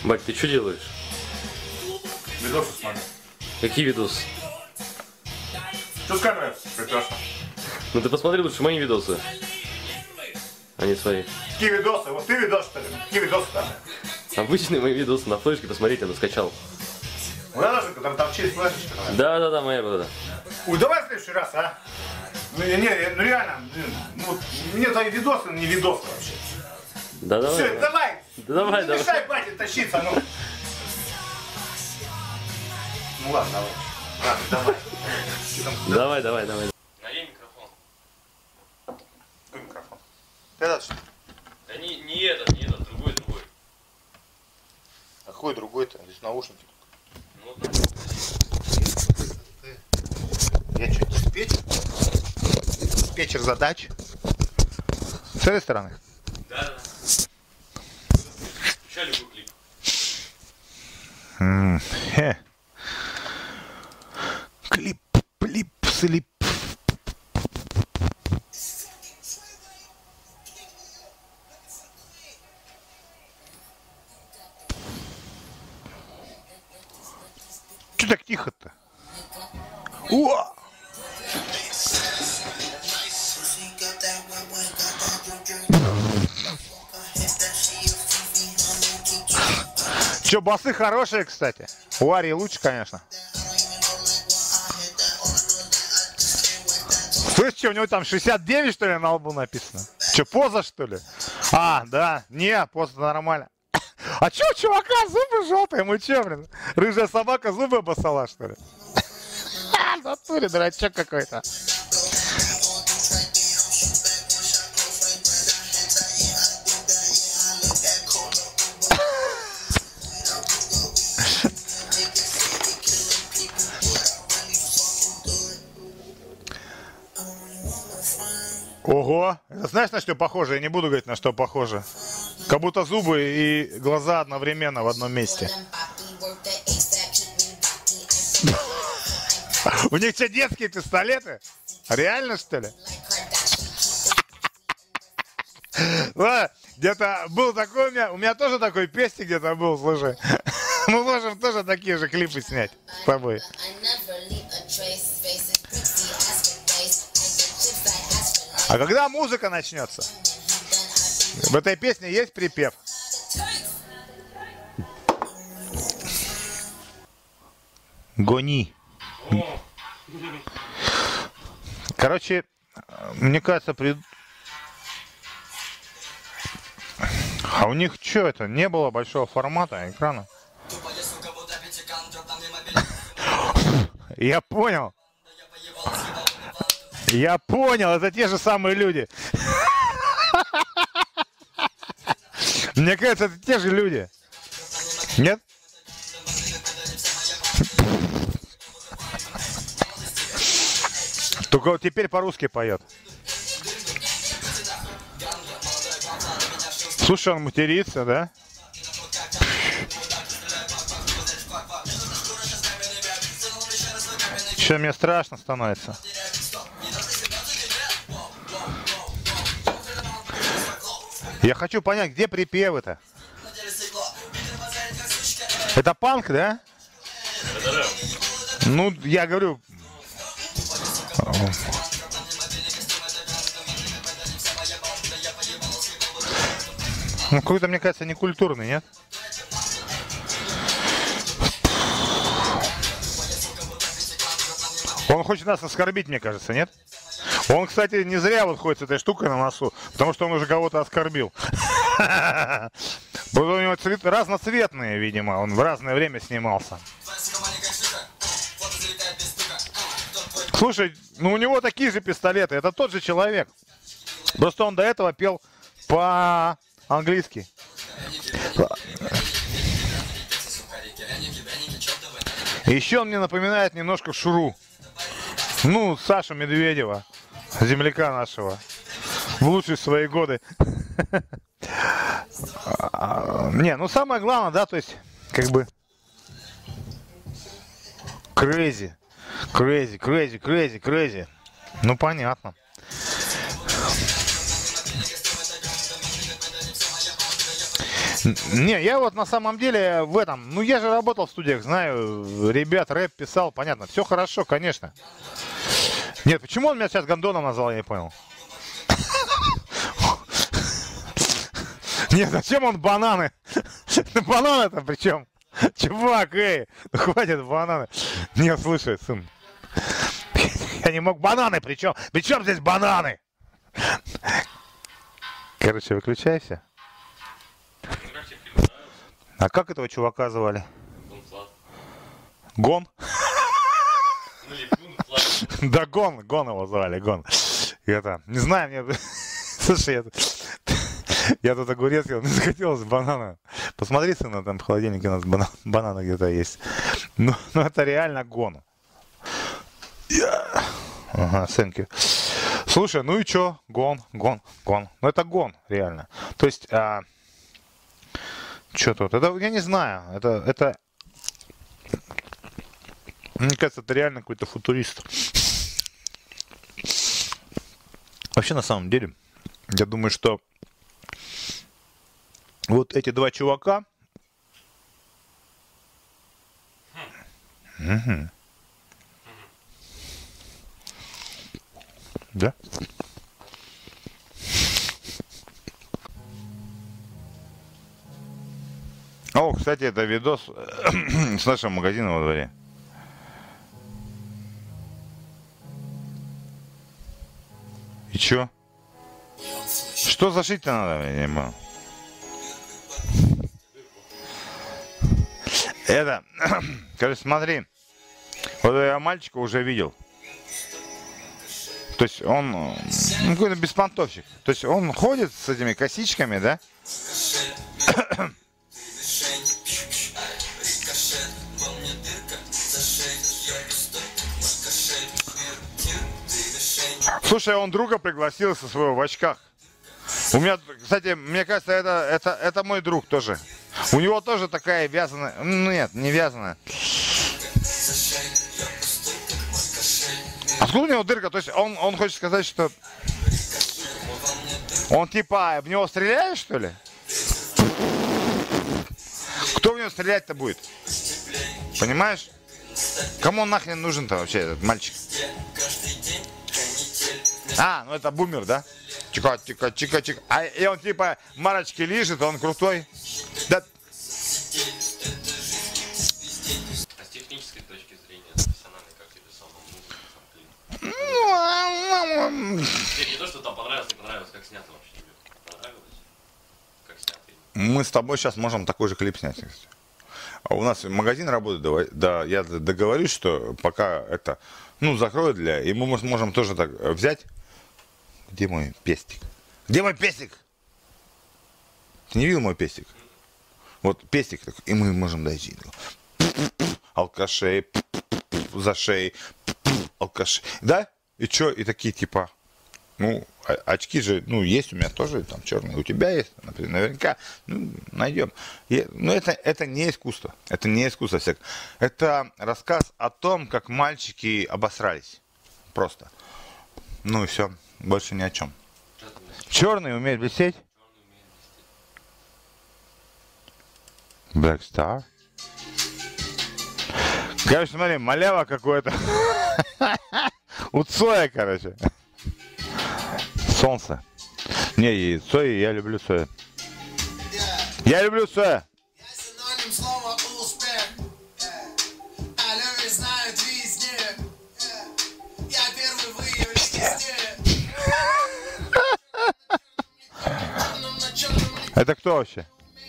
Бать, ты что делаешь? Видосы смотрю. Какие видосы? Что с камерой? Прекрасно. Ну ты посмотри лучше мои видосы, а не свои. Какие видосы? Вот ты видос, что ли? Какие видосы там? Обычные мои видосы на флешке, посмотрите, я скачал. Вот она же, там через флешечка. Да, моя была. Ой, давай в следующий раз, а? Ну реально, ну, мне твои видосы не видосы вообще. Да, давай. Все, давай! Да давай, не давай. мешай бате тащиться, ну. Ну ладно, давай. Ладно, давай. Давай. Налей микрофон. Какой микрофон? Этот что? Да не этот, другой. А какой другой-то? Здесь наушники. Ну, Я что, диспетчер? Диспетчер задач? С этой стороны? да. Включай любой клип. Клип, слип. Че так тихо-то? Уа! Че, басы хорошие, кстати. У Арии лучше, конечно. Слышь, что, у него там 69, что ли, на лбу написано? Че, поза, что ли? А, да. Не, поза нормально. А че у чувака зубы желтые? Мы че, блин? Рыжая собака зубы обоссала, что ли? В натуре дурачок какой-то. Ого, это знаешь, на что похоже? Я не буду говорить, на что похоже. Как будто зубы и глаза одновременно в одном месте. У них что, детские пистолеты? Реально, что ли? Где-то был такой у меня тоже такой пестик где-то был, слушай. Мы можем тоже такие же клипы снять с тобой. А когда музыка начнется? В этой песне есть припев? Гони. Короче, мне кажется, А у них что это? Не было большого формата экрана? Я понял. Я понял, это те же самые люди. Мне кажется, это те же люди. Нет? Только вот теперь по-русски поет. Слушай, он матерится, да? Что, мне страшно становится. Я хочу понять, где припевы-то? Это панк, да? Ну, я говорю... Ну, какой-то, мне кажется, некультурный, нет? Он хочет нас оскорбить, мне кажется, нет? Он, кстати, не зря вот ходит с этой штукой на носу, потому что он уже кого-то оскорбил. У него цвет разноцветные, видимо, он в разное время снимался. Слушай, ну у него такие же пистолеты, это тот же человек. Просто он до этого пел по-английски. Еще он мне напоминает немножко Шуру. Ну, Сашу Медведева, земляка нашего, в лучшие свои годы. Не, ну самое главное, да, то есть, как бы, crazy. Ну, понятно. Не, я вот на самом деле в этом, ну я же работал в студиях, знаю, ребят, рэп писал, понятно, все хорошо, конечно. Нет, почему он меня сейчас гондоном назвал, я не понял. Нет, зачем он бананы? Бананы-то при чем? Чувак, эй, ну хватит бананы. Нет, слушай, сын. Я не мог бананы, при чем? При чем здесь бананы? Короче, выключайся. А как этого чувака звали? Гон? Да, Гон его звали, Гон. Это, не знаю, мне... Слушай, я тут огурец ел, мне захотелось банана. Посмотри, сына, там в холодильнике у нас бананы где-то есть. Ну, это реально Гон. Ага, thank you. Слушай, ну и чё? Гон. Ну это Гон, реально. То есть, чё тут? Это, я не знаю, это... Мне кажется, это реально какой-то футурист. Вообще, на самом деле, я думаю, что вот эти два чувака... Угу. Да? О, кстати, это видос с нашим магазином во дворе. И чё? Что зашить-то надо, я не понял. Это, короче, смотри. Вот я мальчика уже видел. То есть он, ну, какой-то беспонтовщик. То есть он ходит с этими косичками, да? Слушай, он друга пригласил со своего в очках. У меня, кстати, мне кажется, это мой друг тоже. У него тоже такая вязаная... Ну нет, не вязаная. Откуда у него дырка? То есть он хочет сказать, что... Он типа в него стреляет, что ли? Кто в него стрелять-то будет? Понимаешь? Кому он нахрен нужен-то вообще, этот мальчик? А, ну это бумер, да? Чика. И он типа марочки лижет, он крутой. Да. А с технической точки зрения, профессиональной, как тебе самому музыка? Не то, что там понравилось, не понравилось, как снято вообще тебе? Понравилось? Как снято? Мы с тобой сейчас можем такой же клип снять. А у нас магазин работает, да, я договорюсь, что пока это, ну, закроют и мы можем тоже так взять. Где мой пестик? Где мой пестик? Ты не видел мой пестик? Вот пестик, и мы можем дойти. Алкашей, за шеей, алкашей. Да? И чё? И такие типа, ну, очки же, ну, есть у меня тоже, там, черные. У тебя есть, например, наверняка, ну, найдем. Но это не искусство. Это не искусство всякое. Это рассказ о том, как мальчики обосрались. Просто. Ну и все. Больше ни о чем. Черный умеет блестеть? Black Star. Короче, смотри, малява какое-то. У Цоя, короче. Солнце. Не, Цой, я люблю Цоя. Я люблю Цоя. Это кто вообще?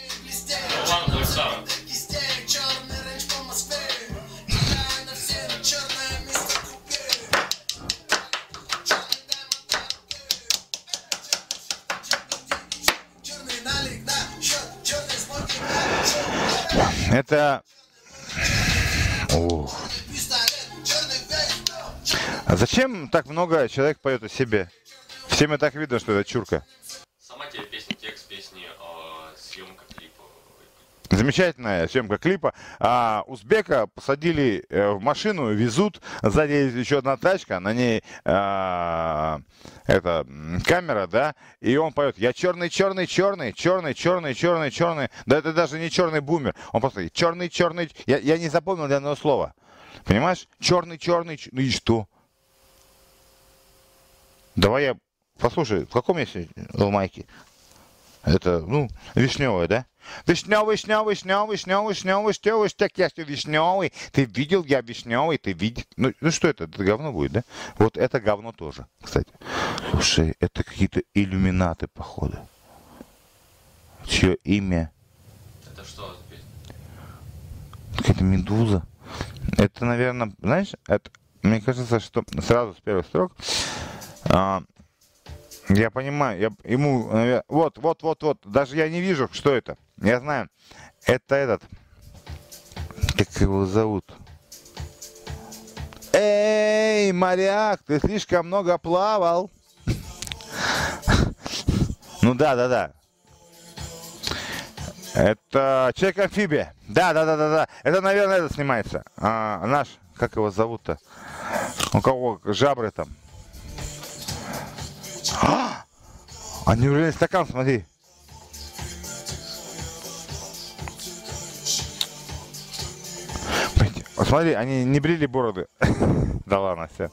Это... Ух. А зачем так много человек поет о себе? Всем и так видно, что это чурка. Сама тебе песня, текст песни, съемка клипа. Замечательная съемка клипа. Узбека посадили в машину, везут. Сзади есть еще одна тачка, на ней это камера, да, и он поет: я черный, черный, черный, черный, черный, черный, черный. Да это даже не черный бумер. Он просто черный, черный. Я не запомнил ни одного слова. Понимаешь? Черный, черный, ну и что? Давай я послушай, в каком месте в майке? Это, ну, вишневая, да? Вишневый, вишневый, вишневый, вишневый, вишневый, вишневый, так я что вишневый. Ты видел, я вишневый, ты видел. Ну что это? Это говно будет, да? Вот это говно тоже, кстати. Слушай, это какие-то иллюминаты, походу. Чье имя? Это что за песня? Какая-то медуза. Это, наверное, знаешь, это, мне кажется, что сразу с первых строк я понимаю, ему, наверное, вот, даже я не вижу, что это. Я знаю, это этот, как его зовут? Эй, моряк, ты слишком много плавал. Ну да. Это Человек-амфибия. Да. Это, наверное, это снимается. Наш, как его зовут-то? У кого жабры там? Они уже стакан, смотри. Смотри, они не брили бороды. Да ладно, все.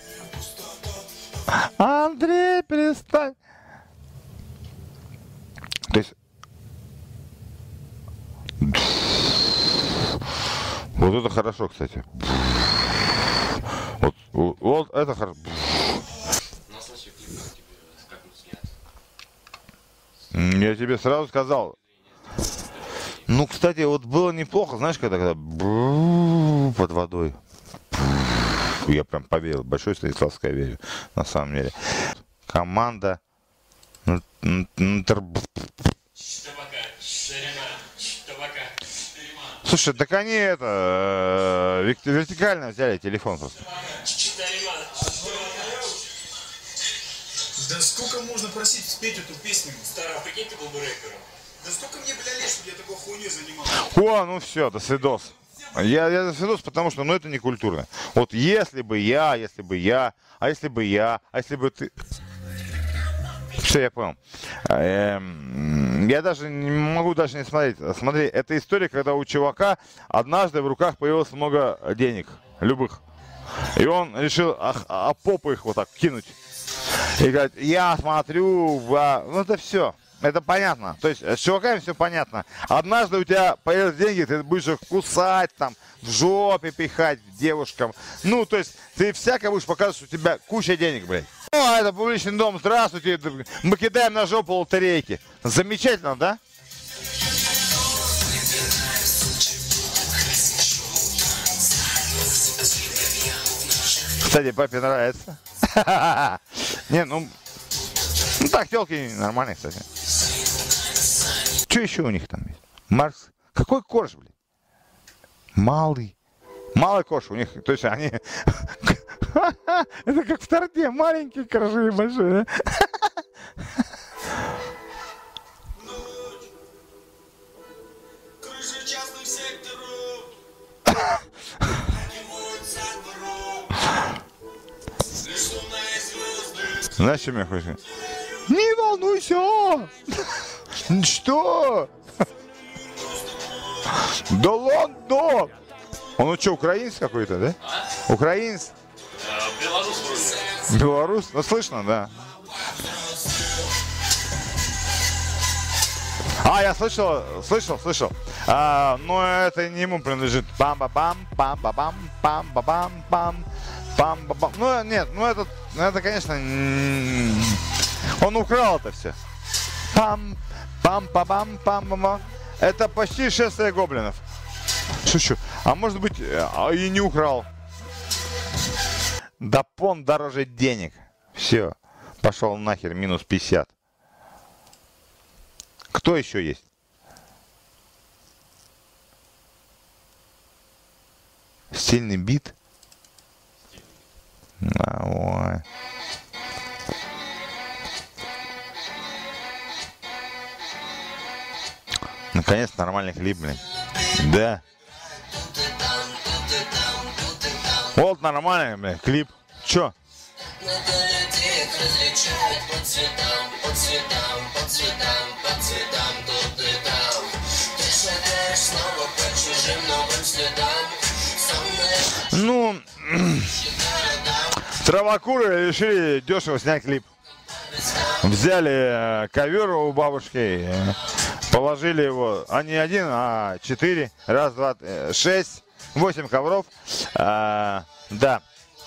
Андрей, перестань. То есть... Вот это хорошо, кстати. Вот это хорошо. Я тебе сразу сказал. Ну, кстати, вот было неплохо, знаешь, когда под водой. Я прям поверил. Большой Станиславская верю, на самом деле. Команда. Слушай, так они это вертикально взяли телефон просто. Да сколько можно просить спеть эту песню? Старая, прикинь, ты был бы рэпером. Да сколько мне, бля, лет, чтобы я такой хуйней занимался? О, ну все, до свидос. Я до свидос, потому что, ну, это не культурно. Вот если бы я, а если бы ты... Все, я понял. Я даже не могу даже не смотреть. Смотри, это история, когда у чувака однажды в руках появилось много денег, любых. И он решил попу их вот так кинуть. И говорит, я смотрю, ну это все, это понятно. То есть с чуваками все понятно. Однажды у тебя появятся деньги, ты будешь их кусать, там, в жопе пихать девушкам. Ну, то есть ты всяко будешь показывать, что у тебя куча денег, блядь. О, это публичный дом, здравствуйте, мы кидаем на жопу лотерейки. Замечательно, да? Кстати, папе нравится. Не, ну так, телки нормальные, кстати. Что еще у них там есть? Марс. Какой корж, блин? Малый. Малый корж у них. То есть они... Это как в торте. Маленькие коржи и большие, да? Крыша частным сектору. Знаешь, что меня хочет? Не волнуйся! Что? Да ладно! Он что, украинец какой-то, да? Украинец? Белорус вроде. Белорус? Ну, слышно, да. Я слышал. Но это не ему принадлежит. Пам-ба-бам, пам-ба-бам, пам-ба-бам, пам-ба-бам. Ну, нет, ну это, конечно, он украл это все. Пам-пам-па-бам, пам-ба-бам. Это почти шествие гоблинов. Шучу. А может быть, и не украл. Да пон дороже денег. Все. Пошел нахер, минус 50. Кто еще есть? Стильный бит? Ой. Наконец нормальный клип, блин. Да. Вот нормальный, блин, клип. Чё? Ну, травокуры решили дешево снять клип. Взяли ковер у бабушки, положили его, а не один, а 4, раз, два, 6, 8 ковров. Да.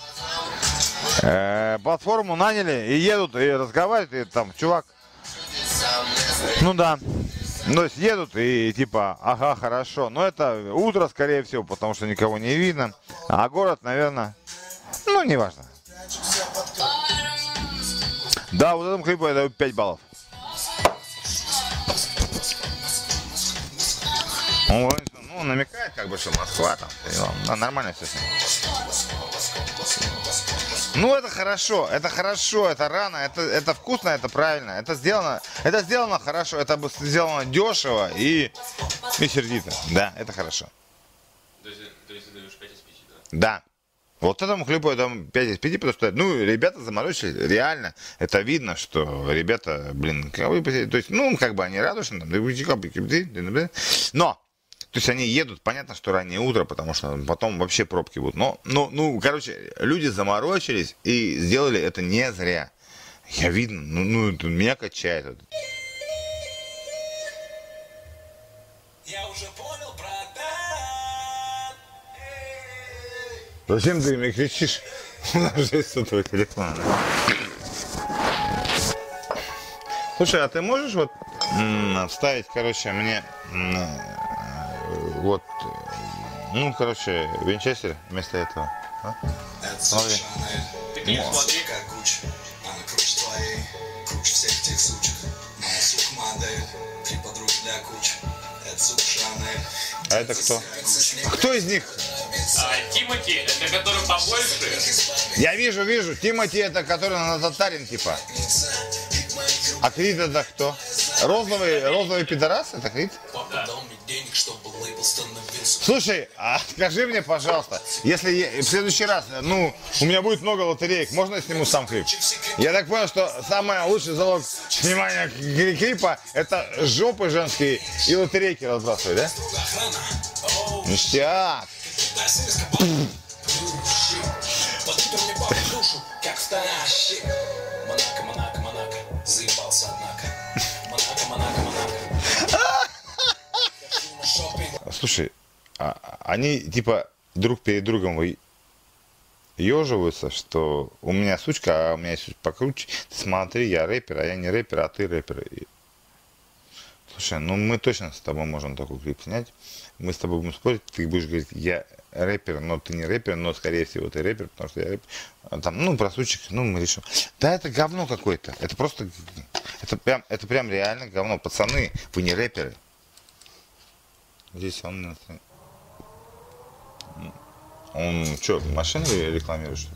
Платформу наняли и едут, и разговаривают, и там чувак. Ну да. То есть едут и типа, ага, хорошо. Но это утро, скорее всего, потому что никого не видно. А город, наверное, ну, неважно. Да, вот этому клипу я даю 5 баллов. Ну, намекает, как бы, что Москва там. Нормально все с ним. Ну, это хорошо, это рано, это вкусно, это правильно. Это сделано хорошо, это сделано дешево и сердито. Да, это хорошо. То есть ты даешь 5 из 5, да? Да. Вот этому клипу я дам 5 из 5, потому что, ну, ребята заморочились, реально. Это видно, что ребята, блин, то есть, ну, как бы они радушны, там, но, то есть они едут, понятно, что раннее утро, потому что потом вообще пробки будут. Но, ну, короче, люди заморочились и сделали это не зря. Я видно, ну меня качает. Я уже понял, братан. Зачем ты мне кричишь? У нас же есть сотовый телефон. Слушай, а ты можешь вот вставить, короче, мне вот, ну, короче, винчестер вместо этого. А? Смотри. Ты клип смотри. Как круче, она круче твоей, круче всех тех сучек. Моя сука модель, 3 подруги для кучи. Это сука Шанель. А это кто? Кто из них? Тимати, это который побольше. Я вижу. Тимати это который на татарин типа. А Крид это кто? Розовый пидорас? Это Крид? Слушай, а скажи мне, пожалуйста, если в следующий раз, ну, у меня будет много лотереек, можно я сниму сам клип? Я так понял, что самый лучший залог внимания клипа это жопы женские и лотерейки разбрасывать, да? Ништяк. Заебался, однако. Монако. Слушай, они типа друг перед другом еживаются, что у меня сучка, а у меня есть покруче. Ты смотри, я рэпер, а я не рэпер, а ты рэпер. Слушай, ну мы точно с тобой можем такой клип снять. Мы с тобой будем спорить, ты будешь говорить, я рэпер, но ты не рэпер, но скорее всего ты рэпер, потому что я рэпер. Там, ну, про сучек, ну, мы решим. Да, это говно какое-то. Это просто, это прям реально говно. Пацаны, вы не рэперы. Здесь он что, машины рекламирует, что ли?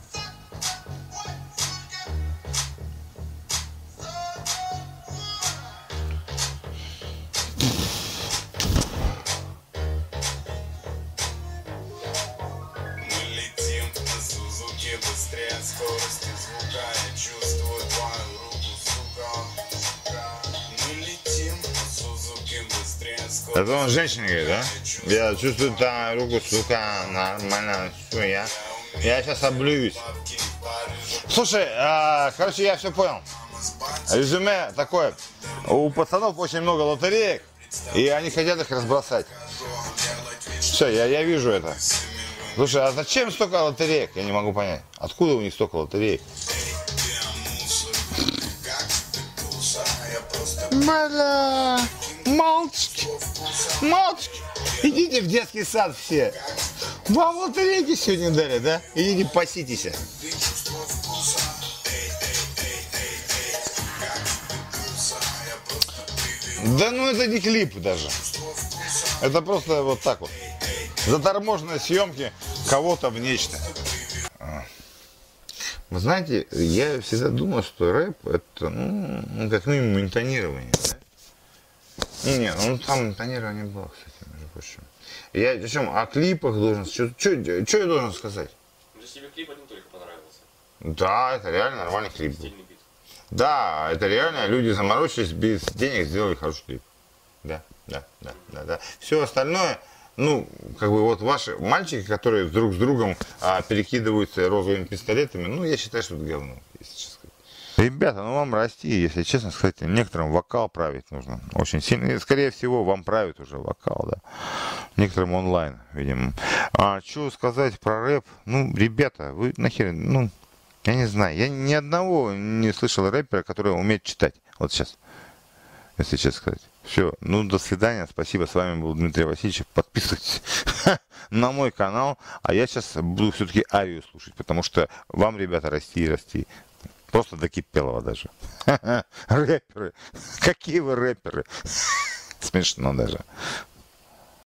Скорости звука, я чувствую твою руку, сука. Мы летим по Сузуки быстрее скорости. Это он женщине говорит, да? Я чувствую твою руку, сука, нормально, все, я сейчас облююсь. Слушай, короче, я все понял. Резюме такое. У пацанов очень много лотереек, и они хотят их разбросать. Все, я вижу это. Слушай, а зачем столько лотереек? Я не могу понять. Откуда у них столько лотереек? Маля, мальчики, идите в детский сад все. Вам лотерейки сегодня дали, да? Идите паситесь. Да ну это не клип даже. Это просто вот так вот. Заторможенные съемки кого-то в нечто. Вы знаете, я всегда думал, что рэп это, ну как минимум интонирование. Да? Не, ну там тонирование было, кстати, между прочим. Я о чем? О клипах должен... Что я должен сказать? Мне тебе клип один только понравился. Да, это реально нормальный клип был. Стильный бит. Да, это реально люди заморочились, без денег сделали хороший клип. Да. Все остальное, ну, как бы вот ваши мальчики, которые друг с другом перекидываются розовыми пистолетами, ну, я считаю, что это говно, если честно сказать. Ребята, ну вам расти, если честно сказать, некоторым вокал править нужно очень сильно. И, скорее всего, вам правит уже вокал, да. Некоторым онлайн, видимо. А что сказать про рэп? Ну, ребята, вы нахер, ну, я не знаю, я ни одного не слышал рэпера, который умеет читать. Вот сейчас, если честно сказать. Все, ну до свидания, спасибо, с вами был Дмитрий Васильевич, подписывайтесь на мой канал, а я сейчас буду все-таки Арию слушать, потому что вам, ребята, расти и расти. Просто до Кипелова даже. Рэперы. Какие вы рэперы? Смешно даже.